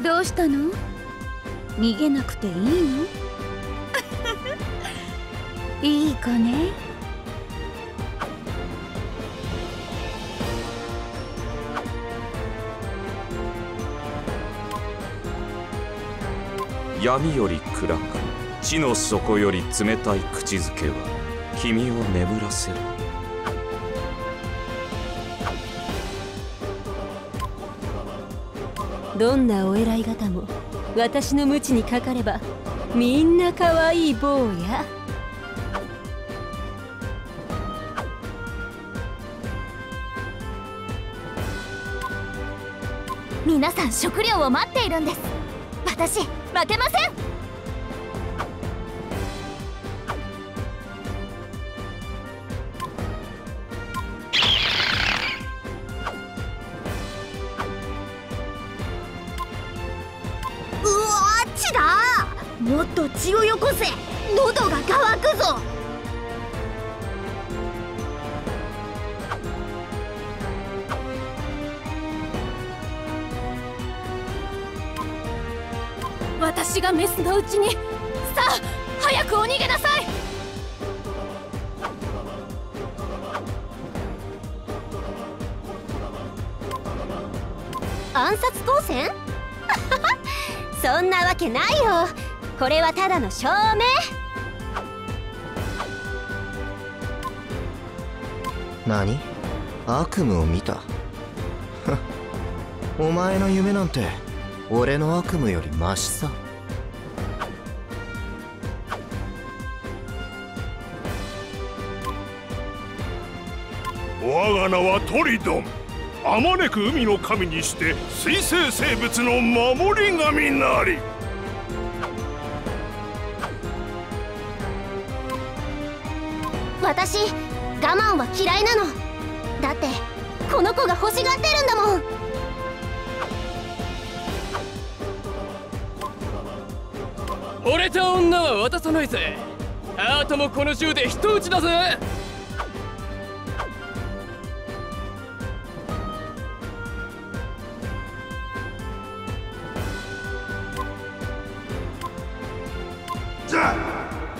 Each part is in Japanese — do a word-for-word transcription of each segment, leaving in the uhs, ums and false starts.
どうしたの？逃げなくていいの？いい子ね。 闇より暗く、地の底より冷たい口づけは君を眠らせる。 どんなお偉い方も私の鞭にかかればみんな可愛い坊や。 皆さん食料を待っているんです。私負けません。うわー、血だ。もっと血をよこせ。喉が渇くぞ。私がメスのうちに。さあ早くお逃げなさい。 暗殺光線？そんなわけないよ。これはただの証明。 何？悪夢を見た？お前の夢なんて俺の悪夢よりマシさ。 我が名はトリドン。あまねく海の神にして水生生物の守り神なり。 私我慢は嫌いなの。だってこの子が欲しがってるんだもん。 惚れた女は渡さないぜ。ハートもこの銃で人打ちだぜ。 じゃあ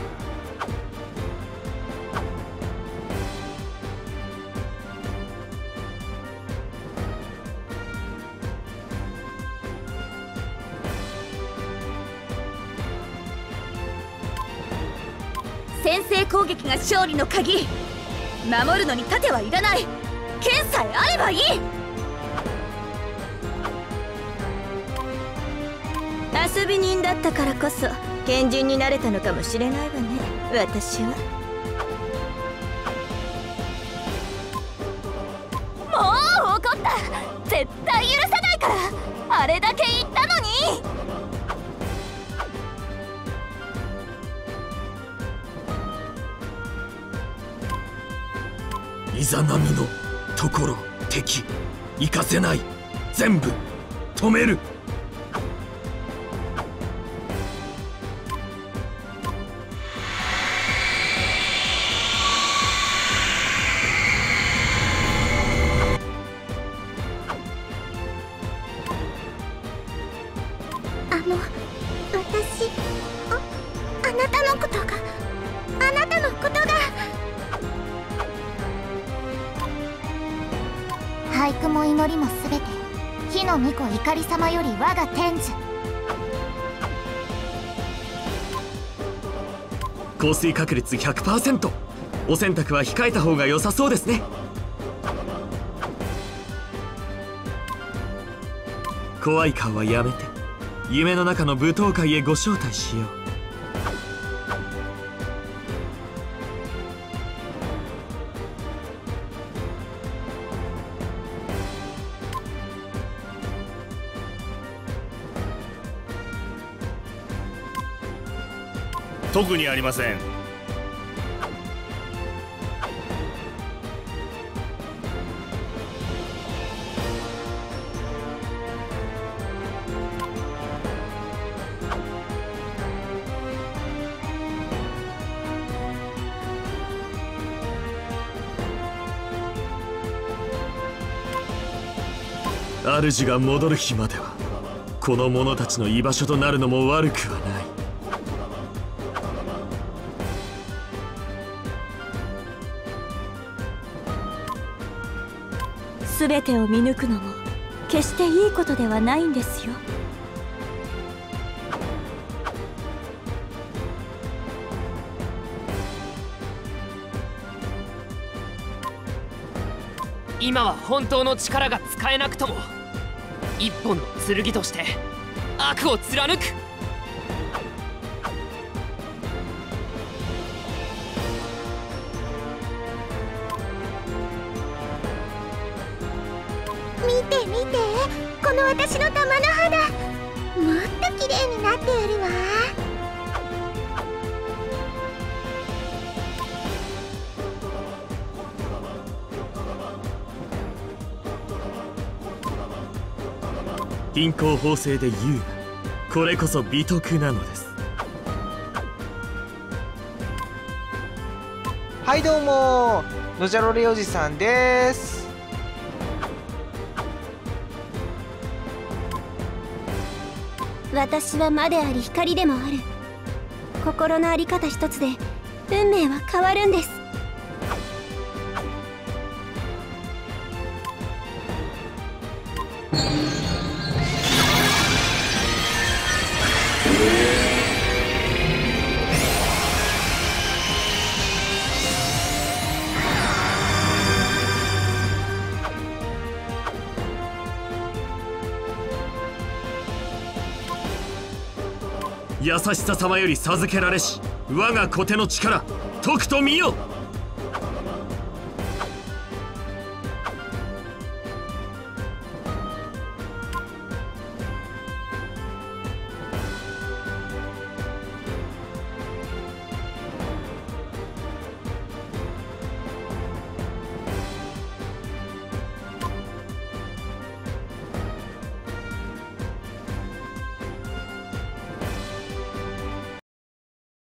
先制攻撃が勝利の鍵。守るのに盾はいらない。剣さえあればいい。 遊び人だったからこそ賢人になれたのかもしれないわね、私は。 もう怒った。絶対許さないから。あれだけ言ったのに。 イザナミのところ敵行かせない。全部止める。 あの私ああなたのことがあなたのことが俳句も祈りもすべて火の巫女怒り様より我が天寿。 降水確率 ひゃくパーセント。 お洗濯は控えた方が良さそうですね。怖い顔はやめて夢の中の舞踏会へご招待しよう。 特にありません。 主が戻る日まではこの者たちの居場所となるのも悪くはない。 全てを見抜くのも決していいことではないんですよ。 今は本当の力が使えなくとも一本の剣として悪を貫く。 見て見て、この私の玉の肌、もっと綺麗になってやるわ。 貧困法制で言うが、これこそ美徳なのです。 はいどうも、ノジャロレおじさんです。 私は魔であり光でもある。心の在り方一つで運命は変わるんです。 優しさ様より授けられし我が小手の力、とくと見よ。